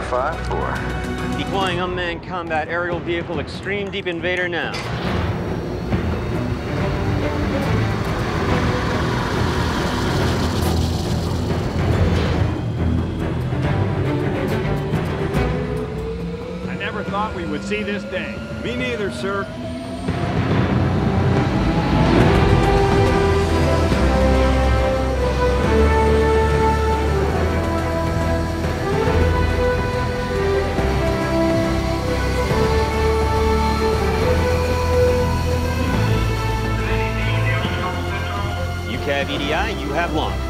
5-4. Deploying unmanned combat aerial vehicle Extreme Deep Invader now. I never thought we would see this day. Me neither, sir. UCAV EDI, you have launch.